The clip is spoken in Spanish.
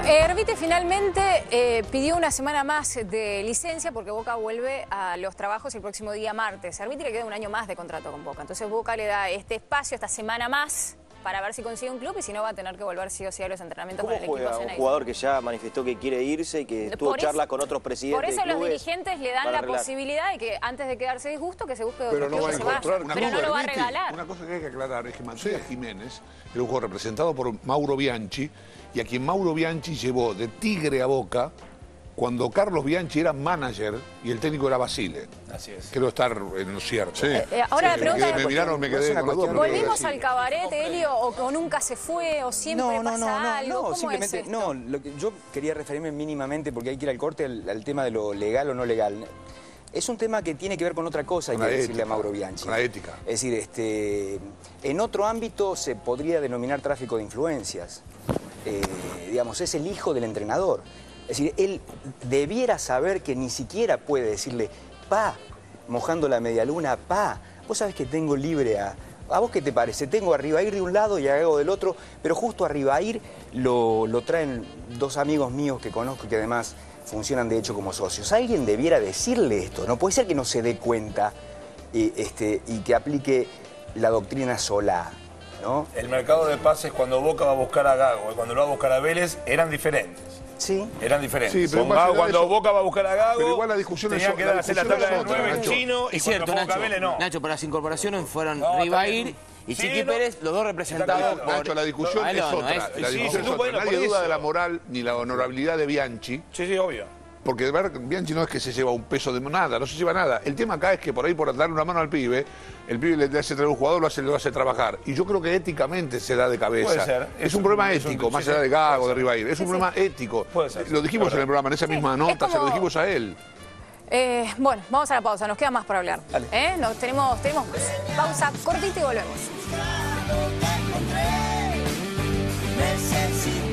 Ervite finalmente pidió una semana más de licencia porque Boca vuelve a los trabajos el próximo día martes. A Ervite le queda un año más de contrato con Boca. Entonces Boca le da este espacio, esta semana más, para ver si consigue un club y si no va a tener que volver sí o sí a los entrenamientos con el equipo. ¿Cómo juega un jugador que ya manifestó que quiere irse y que tuvo charlas con otros presidentes de clubes? Por eso los dirigentes le dan la arreglar posibilidad de que antes de quedarse disgusto que se busque otro Pero no club va a que se vaya. encontrar Pero no lo va a regalar. Una cosa que hay que aclarar es que Matías Jiménez era un jugador representado por Mauro Bianchi y a quien Mauro Bianchi llevó de Tigre a Boca cuando Carlos Bianchi era manager y el técnico era Basile. Así es. Quiero estar en lo cierto. Sí. Ahora la pregunta me miraron, me quedé con la duda. ¿Volvimos al cabaret, Elio, o nunca se fue, o siempre pasa algo? ¿Cómo simplemente, es esto? lo que yo quería referirme mínimamente, porque hay que ir al corte, al tema de lo legal o no legal. Es un tema que tiene que ver con otra cosa, hay que decirle a Mauro Bianchi. Con la ética. Es decir, en otro ámbito se podría denominar tráfico de influencias. Digamos, es el hijo del entrenador. Es decir, él debiera saber que ni siquiera puede decirle, pa, mojando la medialuna, pa, vos sabés que tengo libre a vos qué te parece, tengo a Ribair de un lado y a Gago del otro, pero justo a Ribair lo traen dos amigos míos que conozco y que además funcionan de hecho como socios. Alguien debiera decirle esto, no puede ser que no se dé cuenta y que aplique la doctrina Solá, ¿no? El mercado de pases cuando Boca va a buscar a Gago y cuando lo va a buscar a Vélez eran diferentes. Sí. Eran diferentes. Sí, pero cuando Boca va a buscar a Gago, pero igual la discusión tenían que hacer la tabla de 9 en chino y cierto, cuando Boca Vélez no. Nacho, para las incorporaciones fueron Ribair y Chiqui Pérez, los dos representados por... Nacho, la discusión es otra. La discusión es otra. Nadie duda de la moral ni la honorabilidad de Bianchi. Sí, obvio. Porque de verdad Bianchi no es que se lleva un peso de nada, no se lleva nada. El tema acá es que por ahí, por darle una mano al pibe, el pibe le hace traer un jugador, lo hace trabajar. Y yo creo que éticamente se da de cabeza. Puede ser. Es un problema ético, más allá de Gago, de Ribair. Es un problema ético. Puede ser. Lo dijimos en el programa, en esa misma nota, como... se lo dijimos a él. Bueno, vamos a la pausa, nos queda más para hablar. Tenemos pausa cortita y volvemos.